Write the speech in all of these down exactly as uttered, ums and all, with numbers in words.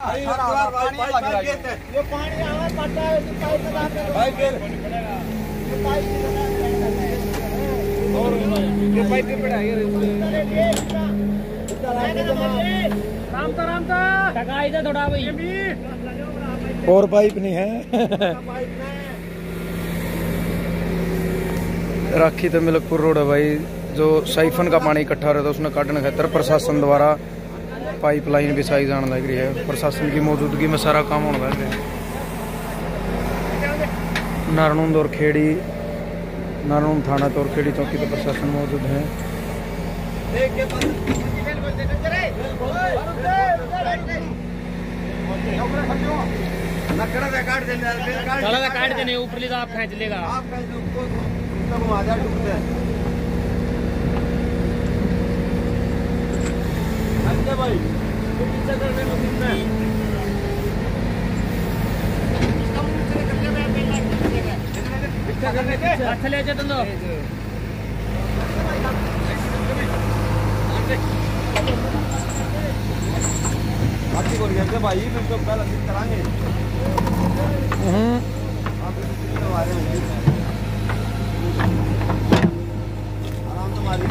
और पाइप नहीं है। राखी तो मिलकपुर रोड है भाई। जो साइफन का पानी इकट्ठा हो रहा था उसने काटने खातर प्रशासन द्वारा पाइपलाइन बिछाई जाने लग रही है। प्रशासन की मौजूदगी में सारा काम होने लग रहा है। नारनूंद और खेड़ी, नारनूंद थाना तो और खेड़ी चौकी पर प्रशासन मौजूद है। काट देने ऊपर आप खेच लेगा। भाई ले तुम भाई फिर तो कल कराएंगे। आराम तो मारी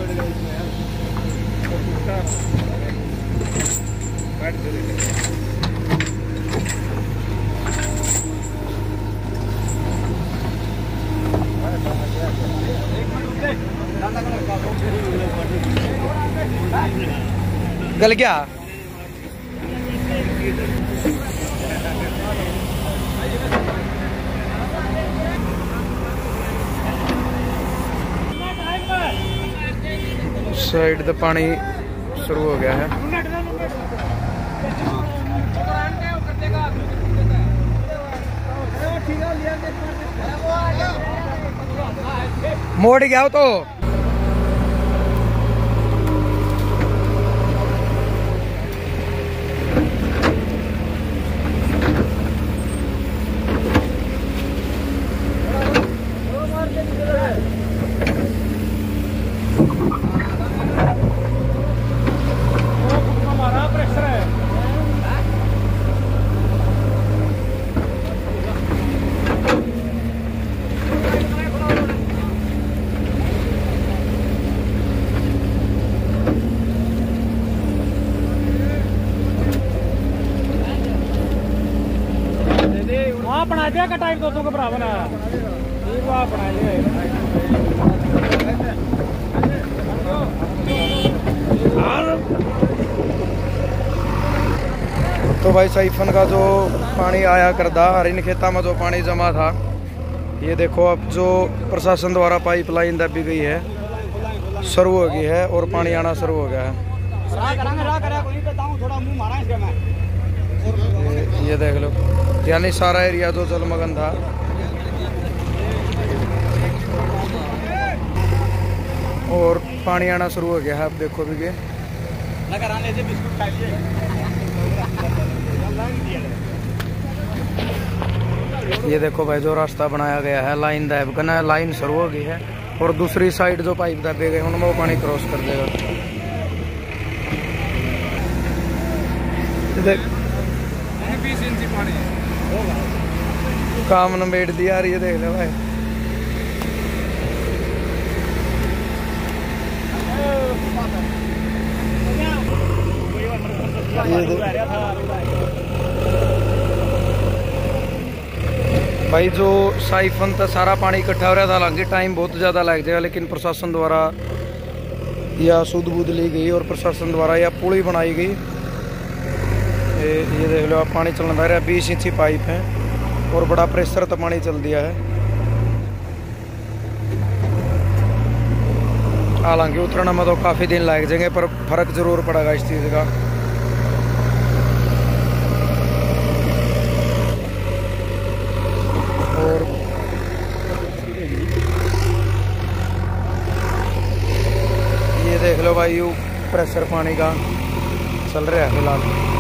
गल गया। साइड तो पानी शुरू हो गया है। मोड़ गया हो तो बना दिया का टाइम दोस्तों का भरा बना बना लिया। तो भाई साइफन का जो पानी आया करदा इन खेता में जो पानी जमा था, ये देखो अब जो प्रशासन द्वारा पाइपलाइन दबी गई है, शुरू हो गई है और पानी आना शुरू हो गया है। ये, ये देख लो, यानी सारा एरिया जो जलमग्न था और पानी आना शुरू हो गया है। अब देखो भी ये ये देखो भाई जो रास्ता बनाया गया है, लाइन दब करना, लाइन शुरू हो गई है और दूसरी साइड जो पाइप दबे गए उनमें वो पानी क्रॉस कर देगा। बीस इंची पानी काम नमेट दिया यार। ये देख लो भाई, ये भाई जो साइफन था सारा पानी इकट्ठा हो रहा था। हालांकि टाइम बहुत ज़्यादा लग जाएगा, लेकिन प्रशासन द्वारा यह सुध बुध ली गई और प्रशासन द्वारा यह पुली बनाई गई। ये, ये देख लो आप, पानी चलना लग रहा है। बीस इंची पाइप है और बड़ा प्रेशर तो पानी चल दिया है। हालांकि उतरने में तो काफ़ी दिन लग जाएंगे, पर फर्क जरूर पड़ेगा इस चीज़ का। और ये देख लो भाई, यू प्रेशर पानी का चल रहा है फिलहाल।